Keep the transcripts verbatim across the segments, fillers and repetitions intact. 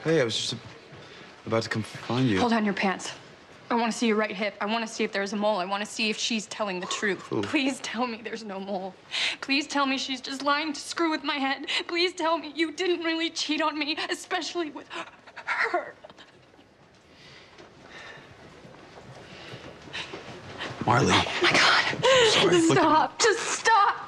Hey, I was just about to come find you. Hold on your pants. I want to see your right hip. I want to see if there's a mole. I want to see if she's telling the truth. Ooh. Please tell me there's no mole. Please tell me she's just lying to screw with my head. Please tell me you didn't really cheat on me, especially with her. Marley. Oh, my God. Sorry, Stop. look. Just stop.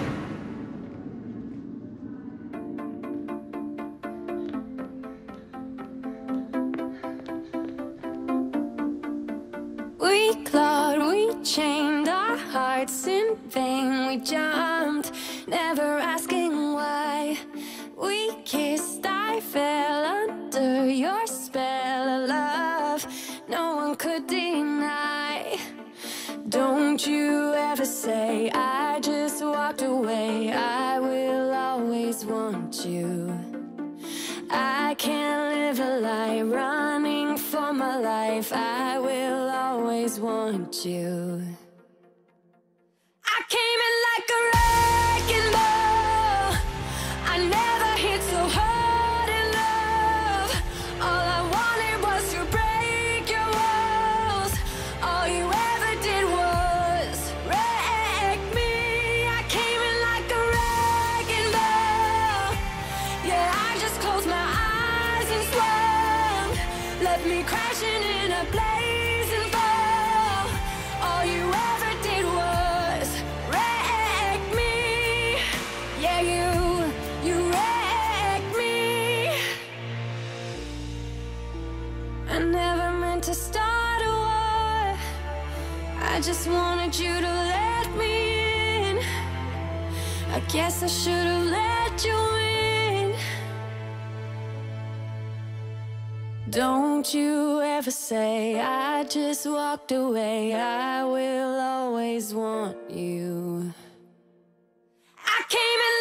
We clawed, we chained our hearts in vain. We jumped, never asking why. We kissed, I fell under your spell of love. No one could deny. Don't you ever say I just walked away. I will always want you. I can't live a lie running for my life. I will always want you. I came in like a wrecking ball. I never hit so hard in love. All I wanted was to break your walls. All you ever did was wreck me. I came in like a wrecking ball. Yeah, I just closed my eyes and swung. Left me crashing in a blazing fall. All you ever did was wreck me. Yeah, you, you wrecked me. I never meant to start a war. I just wanted you to let me in. I guess I should have let you in. Don't you ever say I just walked away. I will always want you. I came in